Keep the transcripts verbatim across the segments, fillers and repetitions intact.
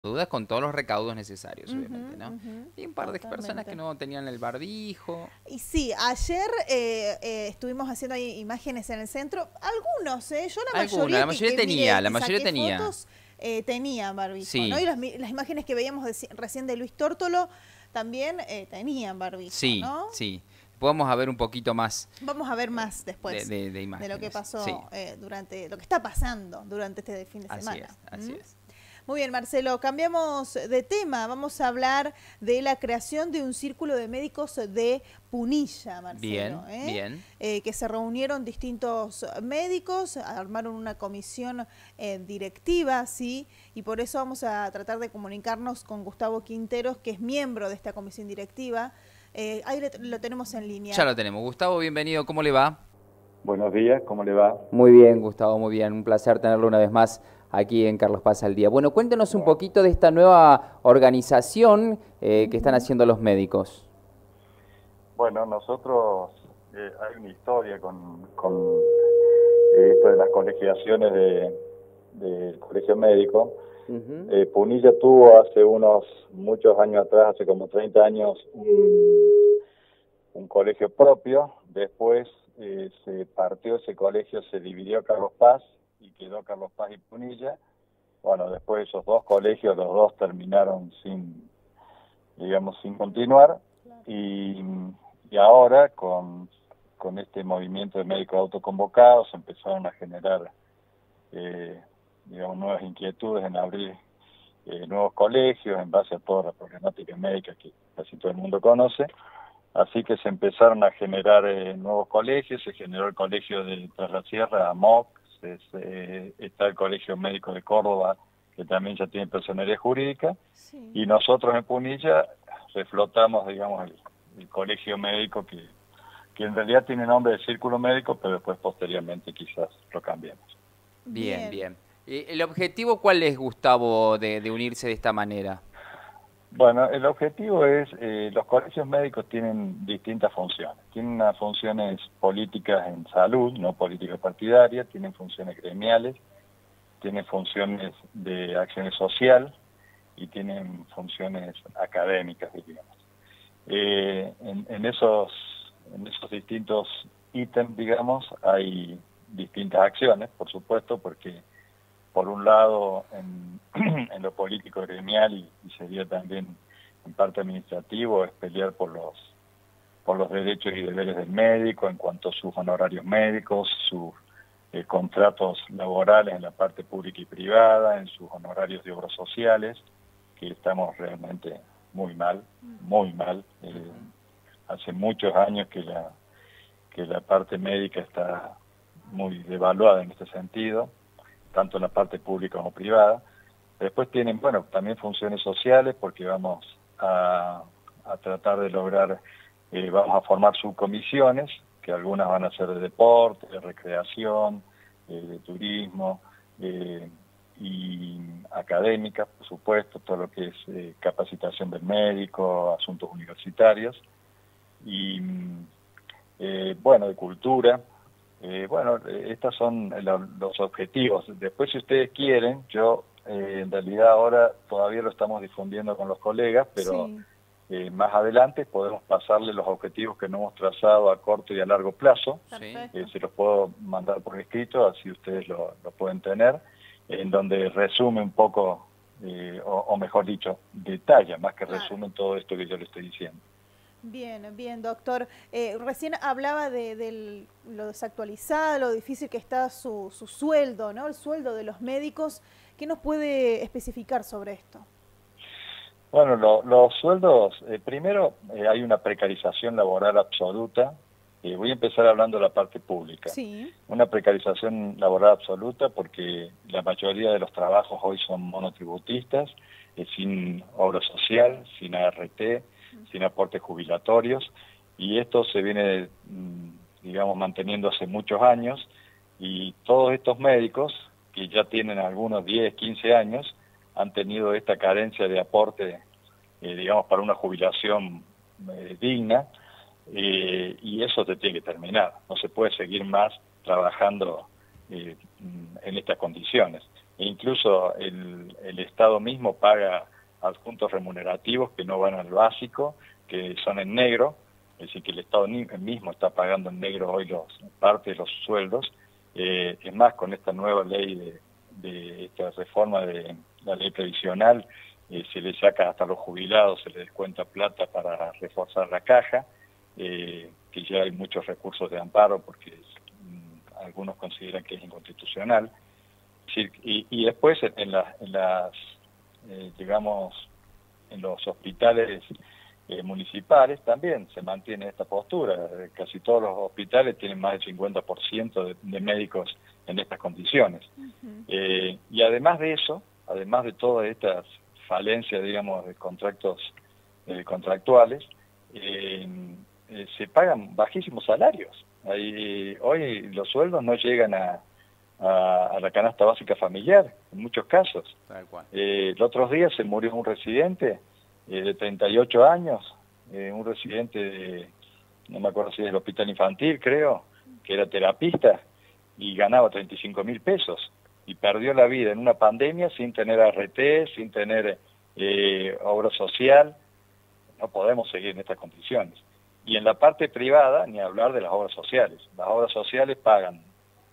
dudas con todos los recaudos necesarios, Ujú, obviamente, ¿no? ujú, Y un par de personas que totalmente. no tenían el barbijo. Y sí, ayer eh, eh, estuvimos haciendo ahí imágenes en el centro. Algunos, ¿eh? Yo la Alguna, la mayoría que, mayoría que miré tenía, y la que mayoría saqué tenía. fotos eh, tenían barbijo, ¿no? Sí, Y las, mi- las imágenes que veíamos de ci- recién de Luis Tórtolo también eh, tenían barbijo, sí, ¿no? sí. Podemos ver un poquito más Vamos a ver eh, más de, después de- de de lo que imágenes. Sí, pasó eh, durante, lo que está pasando durante este fin de así semana. es, así ¿M? es. Muy bien, Marcelo, cambiamos de tema. Vamos a hablar de la creación de un círculo de médicos de Punilla, Marcelo, Bien, ¿eh? bien. Eh, que se reunieron distintos médicos, armaron una comisión eh, directiva, ¿sí? Y por eso vamos a tratar de comunicarnos con Gustavo Quinteros, que es miembro de esta comisión directiva. Eh, ahí le- lo tenemos en Ya línea. lo tenemos. Gustavo, bienvenido. ¿Cómo le va? Buenos días, ¿cómo le va? Muy bien, Gustavo, muy bien. Un placer tenerlo una vez más aquí en Carlos Paz al Día. Bueno, cuéntenos un Bueno, poquito de esta nueva organización eh, que están haciendo los médicos. bueno, nosotros, eh, hay una historia con, con eh, esto de las colegiaciones de, del colegio médico. Ujú. Eh, Punilla tuvo hace unos muchos años atrás, hace como treinta años, un, un colegio propio. Después eh, se partió ese colegio, se dividió Carlos Paz y quedó Carlos Paz y Punilla. Bueno, después esos dos colegios, los dos terminaron sin, digamos, sin continuar, y, y ahora con, con este movimiento de médicos autoconvocados empezaron a generar, eh, digamos, nuevas inquietudes en abrir eh, nuevos colegios en base a toda la problemática médica que casi todo el mundo conoce. Así que se empezaron a generar eh, nuevos colegios, se generó el colegio de Tras la Sierra, AMOC, se, se, está el Colegio Médico de Córdoba, que también ya tiene personería jurídica, Sí. y nosotros en Punilla reflotamos, digamos, el, el colegio médico que, que en realidad tiene nombre de Círculo Médico, pero después posteriormente quizás lo cambiemos. Bien, Bien. bien. Eh, ¿El objetivo cuál es, Gustavo, de, de unirse de esta manera? Bueno, el objetivo es, eh, los colegios médicos tienen distintas funciones. Tienen unas funciones políticas en salud, no políticas partidarias, tienen funciones gremiales, tienen funciones de acción social y tienen funciones académicas, digamos. Eh, en, en, esos, en esos distintos ítems, digamos, hay distintas acciones, por supuesto, porque por un lado en, en lo político gremial y, y sería también en parte administrativo es pelear por los por los derechos y deberes del médico en cuanto a sus honorarios médicos, sus eh, contratos laborales en la parte pública y privada, en sus honorarios de obras sociales, que estamos realmente muy mal, muy mal. Eh, Ujú. hace muchos años que la que la parte médica está muy devaluada en este sentido, tanto en la parte pública como privada. Después tienen, bueno, también funciones sociales, porque vamos a, a tratar de lograr, eh, vamos a formar subcomisiones, que algunas van a ser de deporte, de recreación, eh, de turismo, eh, y académicas, por supuesto, todo lo que es eh, capacitación del médico, asuntos universitarios, y eh, bueno, de cultura. Eh, bueno, eh, estos son lo, los objetivos. Después, si ustedes quieren, yo eh, en realidad ahora todavía lo estamos difundiendo con los colegas, pero Sí. eh, más adelante podemos pasarle los objetivos que no hemos trazado a corto y a largo plazo. Sí. Eh, Perfecto. se los puedo mandar por escrito, así ustedes lo, lo pueden tener, en donde resume un poco, eh, o, o mejor dicho, detalla más que Claro. resumen todo esto que yo le estoy diciendo. Bien, bien, doctor. Eh, recién hablaba de, de lo desactualizado, lo difícil que está su, su sueldo, ¿no? El sueldo de los médicos. ¿Qué nos puede especificar sobre esto? Bueno, lo, los sueldos, eh, primero eh, hay una precarización laboral absoluta. Eh, voy a empezar hablando de la parte pública. Sí. Una precarización laboral absoluta porque la mayoría de los trabajos hoy son monotributistas, eh, sin obra social, sin A R T, sin aportes jubilatorios, y esto se viene, mm, digamos, manteniendo hace muchos años, y todos estos médicos, que ya tienen algunos diez, quince años, han tenido esta carencia de aporte, eh, digamos, para una jubilación eh, digna, eh, y eso se tiene que terminar. No se puede seguir más trabajando eh, en estas condiciones. e incluso el, el Estado mismo paga adjuntos remunerativos que no van al básico, que son en negro, es decir, que el Estado mismo está pagando en negro hoy los, parte de los sueldos. Eh, es más, con esta nueva ley de, de esta reforma de la ley previsional, eh, se le saca hasta a los jubilados, se les descuenta plata para reforzar la caja, eh, que ya hay muchos recursos de amparo porque mmm, algunos consideran que es inconstitucional. Y, y después en, la, en las, eh, digamos, en los hospitales eh, municipales también se mantiene esta postura. Casi todos los hospitales tienen más del cincuenta por ciento de, de médicos en estas condiciones. Uh-huh. eh, y además de eso, además de todas estas falencias, digamos, de contratos eh, contractuales, eh, eh, se pagan bajísimos salarios. Hay, hoy los sueldos no llegan a A, a la canasta básica familiar, en muchos casos. Tal cual. Eh, el otro día se murió un residente eh, de treinta y ocho años, eh, un residente de, no me acuerdo si es del hospital infantil, creo, que era terapista, y ganaba treinta y cinco mil pesos, y perdió la vida en una pandemia sin tener A R T, sin tener eh, obra social. No podemos seguir en estas condiciones. Y en la parte privada, ni hablar de las obras sociales. Las obras sociales pagan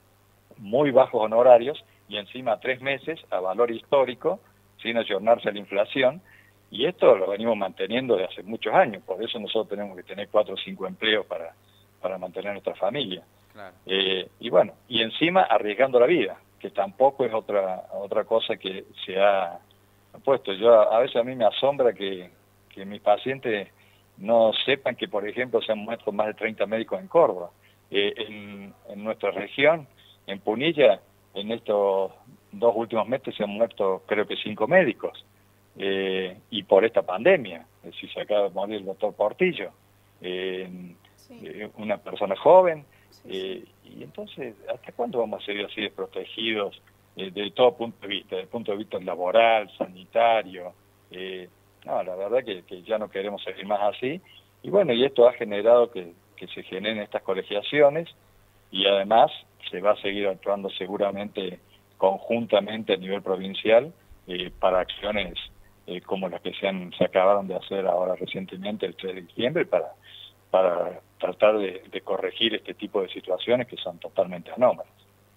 muy bajos honorarios y encima a tres meses a valor histórico, sin ayornarse a la inflación, y esto lo venimos manteniendo desde hace muchos años. Por eso nosotros tenemos que tener cuatro o cinco empleos para, para mantener nuestra familia. Claro. Eh, y bueno, y encima arriesgando la vida, que tampoco es otra otra cosa que se ha puesto. Yo a, a veces a mí me asombra que, que mis pacientes no sepan que, por ejemplo, se han muerto más de treinta médicos en Córdoba. Eh, en, en nuestra región, en Punilla, en estos dos últimos meses se han muerto creo que cinco médicos, eh, y por esta pandemia. Es decir, se acaba de morir el doctor Portillo, eh, sí. eh, una persona joven, sí, eh, sí. Y entonces, ¿hasta cuándo vamos a seguir así desprotegidos eh, de todo punto de vista, desde el punto de vista laboral, sanitario? Eh, no, la verdad que, que ya no queremos seguir más así, y bueno, y esto ha generado que, que se generen estas colegiaciones, y además se va a seguir actuando seguramente conjuntamente a nivel provincial eh, para acciones eh, como las que se, han, se acabaron de hacer ahora recientemente el tres de diciembre para, para tratar de, de corregir este tipo de situaciones que son totalmente anómalas.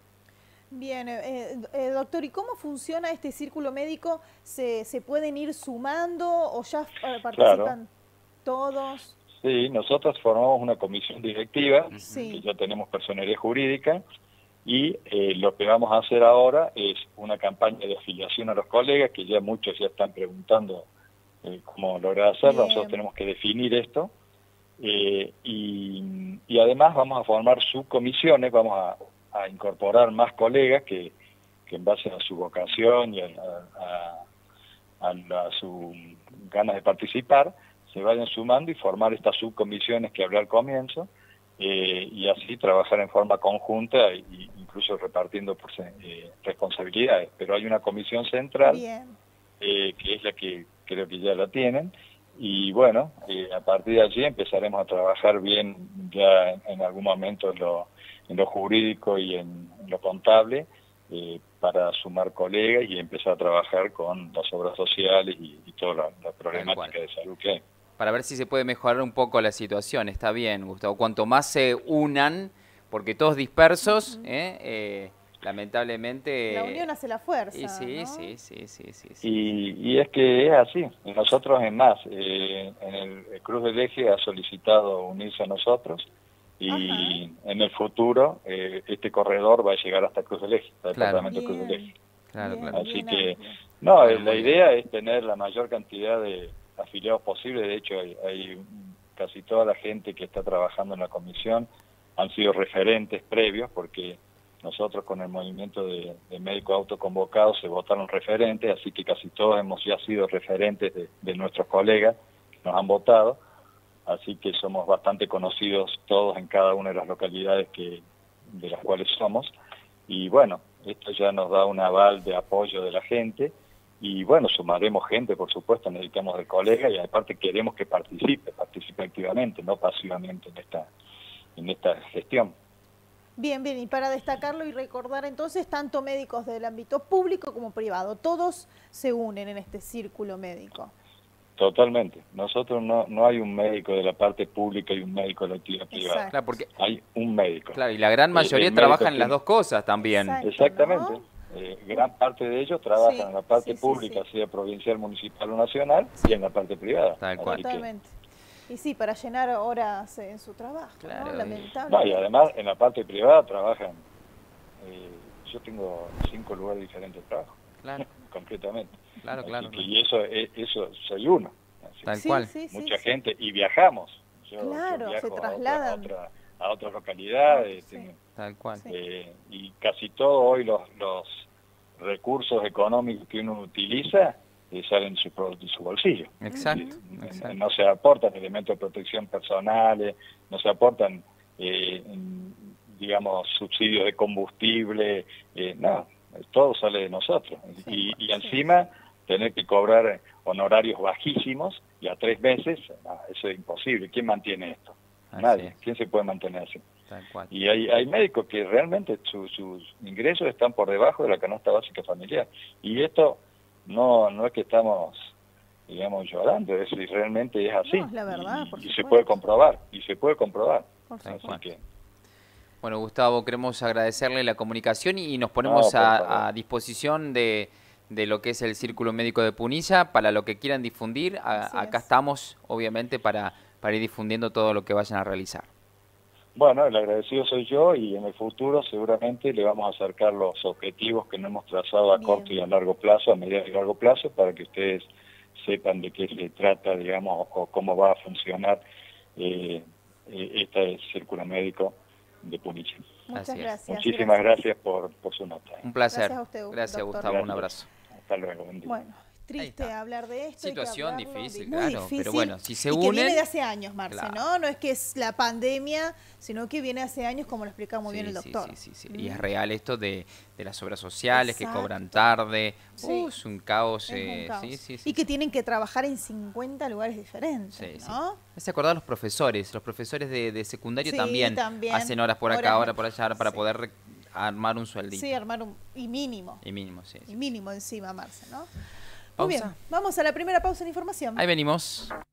Bien, eh, eh, doctor, ¿y cómo funciona este círculo médico? ¿Se, se pueden ir sumando o ya participan claro. todos? Sí, nosotros formamos una comisión directiva, sí. que ya tenemos personería jurídica, y eh, lo que vamos a hacer ahora es una campaña de afiliación a los colegas, que ya muchos ya están preguntando eh, cómo lograr hacerlo. Bien. Nosotros tenemos que definir esto, eh, y, y además vamos a formar subcomisiones, vamos a, a incorporar más colegas que, que en base a su vocación y a, a, a, a, a sus ganas de participar, se vayan sumando y formar estas subcomisiones que hablé al comienzo, eh, y así trabajar en forma conjunta e incluso repartiendo por, eh, responsabilidades. Pero hay una comisión central, eh, que es la que creo que ya la tienen, y bueno, eh, a partir de allí empezaremos a trabajar bien ya en, en algún momento en lo, en lo jurídico y en, en lo contable, eh, para sumar colegas y empezar a trabajar con las obras sociales y, y toda la, la problemática de salud que hay. Para ver si se puede mejorar un poco la situación. Está bien, Gustavo. Cuanto más se unan, porque todos dispersos, uh-huh. eh, eh, lamentablemente... La unión hace la fuerza, y sí, ¿no? sí, sí, sí, sí, sí. Y, y es que es así. Nosotros, es más, eh, en el, el Cruz del Eje ha solicitado unirse a nosotros, y Ajá. en el futuro eh, este corredor va a llegar hasta Cruz del Eje, hasta el claro. departamento Cruz del Eje. Claro, bien, claro. Así bien, que, bien. no, claro, la idea bien. es tener la mayor cantidad de afiliados posible. De hecho, hay, hay casi toda la gente que está trabajando en la comisión han sido referentes previos, porque nosotros con el movimiento de, de médicos autoconvocados se votaron referentes, así que casi todos hemos ya sido referentes de, de nuestros colegas que nos han votado, así que somos bastante conocidos todos en cada una de las localidades que de las cuales somos, y bueno, esto ya nos da un aval de apoyo de la gente. Y bueno, sumaremos gente, por supuesto, necesitamos del colega, y aparte queremos que participe, participe activamente, no pasivamente en esta, en esta gestión. Bien, bien, y para destacarlo y recordar entonces, tanto médicos del ámbito público como privado, todos se unen en este círculo médico. Totalmente. Nosotros no, no hay un médico de la parte pública y un médico de la actividad privada. Exacto. Claro, porque, Hay un médico. claro, y la gran mayoría el trabajan en médico las tiene- dos cosas también. Exacto. Exactamente. ¿no? Eh, gran parte de ellos trabajan Sí, en la parte sí, sí, pública, sí. sea provincial, municipal o nacional, y en la parte privada. Tal Así cual. que- Totalmente. Y sí, para llenar horas en su trabajo, Claro, ¿no? y- Lamentable. no, y además en la parte privada trabajan, eh, yo tengo cinco lugares diferentes de trabajo, Claro, completamente. claro, Así claro. que- y eso, eh, eso soy uno. Así Tal que Sí, cual. sí, sí, mucha sí. gente, y viajamos. Yo, yo Claro, viajo se a otra- trasladan. A, otra- a otras localidades. Sí. tengo- Tal cual. Sí. eh, y casi todo hoy los, los recursos económicos que uno utiliza eh, salen de su, pro- de su bolsillo. Exacto, Eh, exacto. No se aportan elementos de protección personales, no se aportan, eh, en, digamos, subsidios de combustible, eh, no, todo sale de nosotros. Sí, y, y sí. encima tener que cobrar honorarios bajísimos y a tres meses, no, eso es imposible. ¿Quién mantiene esto? Así Nadie. es. ¿Quién se puede mantener así? Tal cual. Y hay, hay médicos que realmente su- sus ingresos están por debajo de la canasta básica familiar. Y esto no no es que estamos, digamos, llorando, es decir, realmente es así. No, es la verdad, y, por y se supuesto. puede comprobar, y se puede comprobar. Por Tal Así cual. que, Bueno, Gustavo, queremos agradecerle la comunicación y nos ponemos No, por a, favor. a disposición de, de lo que es el Círculo Médico de Punilla para lo que quieran difundir. A- Así acá es. estamos, obviamente, para, para ir difundiendo todo lo que vayan a realizar. bueno, el agradecido soy yo y en el futuro seguramente le vamos a acercar los objetivos que nos hemos trazado a Bien. corto y a largo plazo, a mediano y largo plazo, para que ustedes sepan de qué se trata, digamos, o cómo va a funcionar eh, eh, este círculo médico de Punilla. Muchas Así es. gracias. Muchísimas gracias, por, por su nota. Un placer. Gracias a usted, Gracias, doctor. Gustavo. Un Gracias. abrazo. Hasta luego, buen día. Bueno, triste está. hablar de esto. hay que Situación hablarlo, difícil, muy claro, pero bueno, si se y que viene unen- de hace años, Marce, Claro. ¿no? No es que es la pandemia, sino que viene hace años, como lo explicaba muy bien el Sí, doctor. sí, sí, sí. Mm. Y es real esto de, de las obras sociales que Exacto. cobran tarde. Sí. Uh, es un caos. Es un eh, caos. sí, sí, sí, y que sí. tienen que trabajar en cincuenta lugares diferentes, Sí, sí. ¿no? Me hace acordar a los profesores. Los profesores de, de secundario Sí, también, también. hacen horas por acá, Horas- horas por allá, para sí. poder re- armar un sueldito. Sí, armar un... y mínimo. Y mínimo, sí. sí. Y mínimo encima, Marce, ¿no? Muy Pausa. bien, vamos a la primera pausa en información. Ahí venimos.